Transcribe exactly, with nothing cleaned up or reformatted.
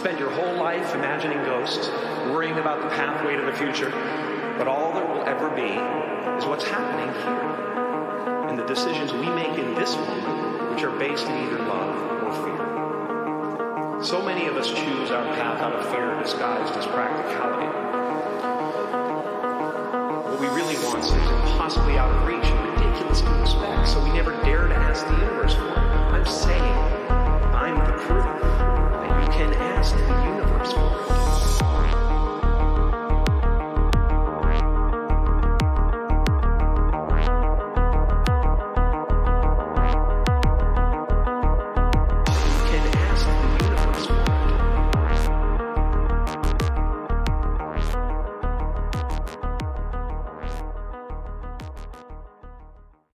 spend your whole life imagining ghosts, worrying about the pathway to the future, but all there will ever be is what's happening here, and the decisions we make in this moment, which are based in either love or fear. So many of us choose our path out of fear disguised as practicality. What we really want seems impossibly out of reach and ridiculous to expect, so we never dare to ask the universe for it.